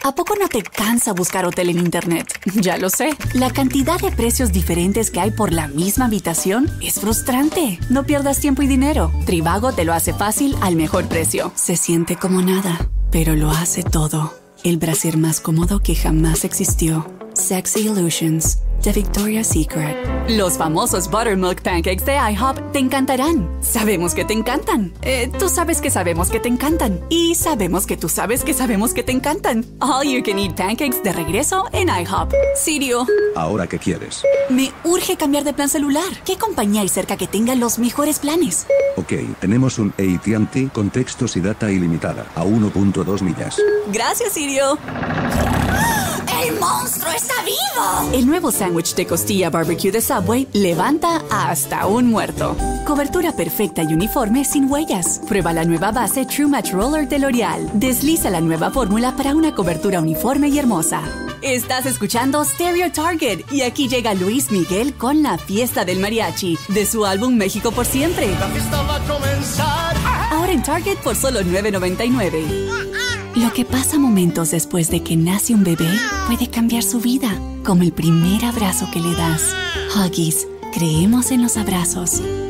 ¿A poco no te cansa buscar hotel en internet? Ya lo sé. La cantidad de precios diferentes que hay por la misma habitación es frustrante. No pierdas tiempo y dinero. Trivago te lo hace fácil al mejor precio. Se siente como nada, pero lo hace todo. El brasier más cómodo que jamás existió. Sexy Illusions de Victoria's Secret. Los famosos Buttermilk Pancakes de IHOP te encantarán. Sabemos que te encantan. Tú sabes que sabemos que te encantan. Y sabemos que tú sabes que sabemos que te encantan. All You Can Eat Pancakes de regreso en IHOP. Sirio. ¿Ahora qué quieres? Me urge cambiar de plan celular. ¿Qué compañía hay cerca que tenga los mejores planes? Ok, tenemos un AT&T con textos y data ilimitada a 1.2 millas. Gracias, Sirio. ¡El monstruo está vivo! El nuevo sándwich de costilla barbecue de Subway levanta hasta un muerto. Cobertura perfecta y uniforme sin huellas. Prueba la nueva base True Match Roller de L'Oreal. Desliza la nueva fórmula para una cobertura uniforme y hermosa. Estás escuchando Stereo Target y aquí llega Luis Miguel con La Fiesta del Mariachi de su álbum México por Siempre. La fiesta va a comenzar. Ahora en Target por solo $9.99. Lo que pasa momentos después de que nace un bebé puede cambiar su vida, como el primer abrazo que le das. Huggies, creemos en los abrazos.